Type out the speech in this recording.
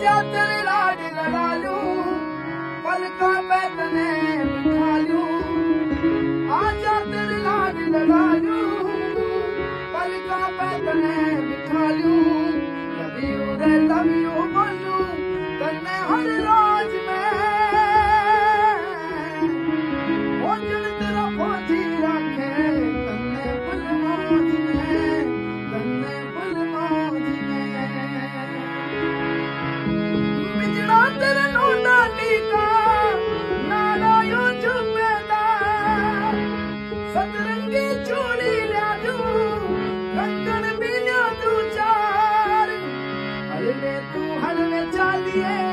आजा तेरे लाड लड़ा लूं, पलका पे तने बिठा लूं। आजा तेरे लाड लड़ा लूं, पलका पे तने बिठा लूं। लव यू बोलूं तने हर रोज में, भोजन तेरा फौजी रखे तने फुल मौज में, तने फुल मौज में। बिजड़ा तेरे नोना टीका नाना यो जुम्मेदार, सतरंगी चूड़ी लिया दूं, कंगन भी लिया दूं चार। हलवे तू हलवे चालिए